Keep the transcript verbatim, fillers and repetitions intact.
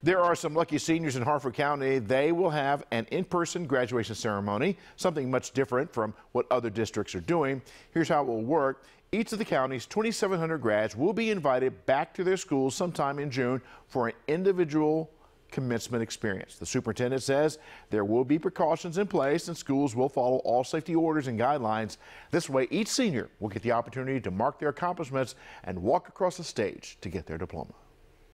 There are some lucky seniors in Harford County. They will have an in-person graduation ceremony, something much different from what other districts are doing. Here's how it will work. Each of the county's twenty-seven hundred grads will be invited back to their schools sometime in June for an individual commencement experience. The superintendent says there will be precautions in place and schools will follow all safety orders and guidelines. This way, each senior will get the opportunity to mark their accomplishments and walk across the stage to get their diploma.